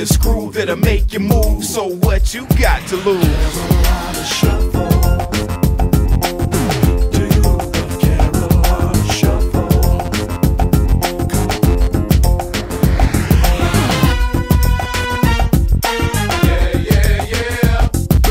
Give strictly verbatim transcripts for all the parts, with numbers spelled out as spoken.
this groove that'll make you move. So what you got to lose? Carolina Shuffle. Do you love Carolina Shuffle? Yeah, yeah, yeah.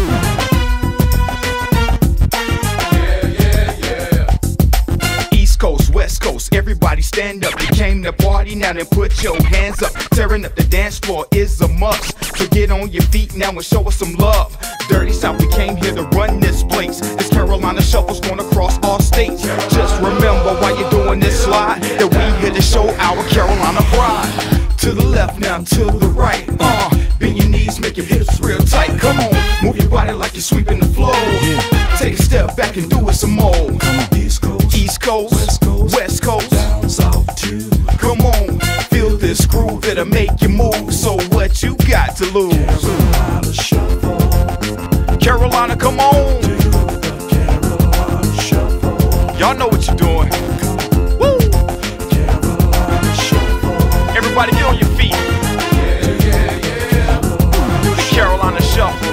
Yeah, yeah, yeah. East Coast, West Coast, everybody stand up. You came to party, now then put your hands up. Tearing up the dance floor is a must. So get on your feet now and show us some love. Dirty South, we came here to run this place. This Carolina Shuffle's gonna cross all states. Just remember while you're doing this slide that we here to show our Carolina pride. To the left now, to the right. Uh, bend your knees, make your hips real tight. Come on, move your body like you're sweeping the floor. Take a step back and do it some more. East Coast, East Coast, West Coast, West Coast, down south too. come on, feel this groove that'll make you move. So what you got to lose? Carolina Shuffle. Carolina, come on. Do you love Carolina Shuffle? Y'all know what you're doing. Woo! Carolina Shuffle. Everybody get on your feet. Yeah, yeah, yeah. Do the Carolina Shuffle.